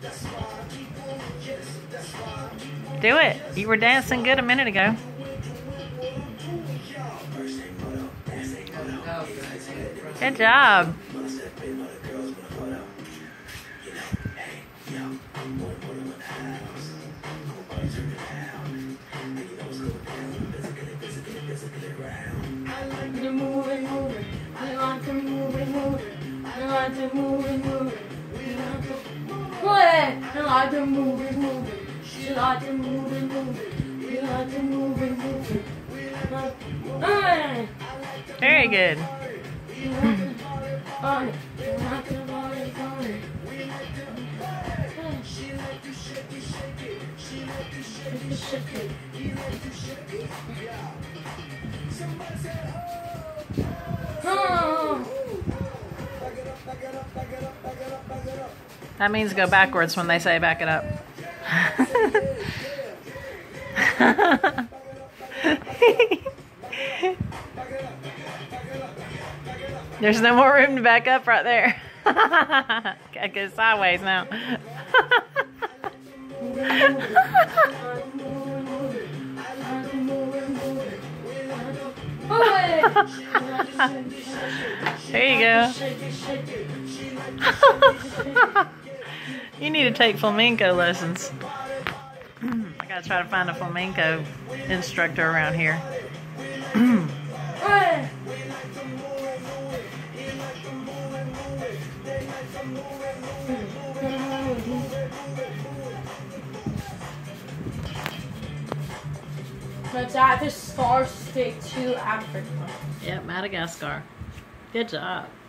Do it. You were dancing good a minute ago. Good job. I like to move and move it. I like to move and move it. I like to move and move it. I like to move and move it. She like to move and move it. We like to move and move it. Very good. That means go backwards when they say back it up. There's no more room to back up right there. Gotta go sideways now. There you go. You need to take flamenco lessons. I gotta try to find a flamenco instructor around here. But Dad, this scar stick to Africa. Yep, Madagascar. Good job.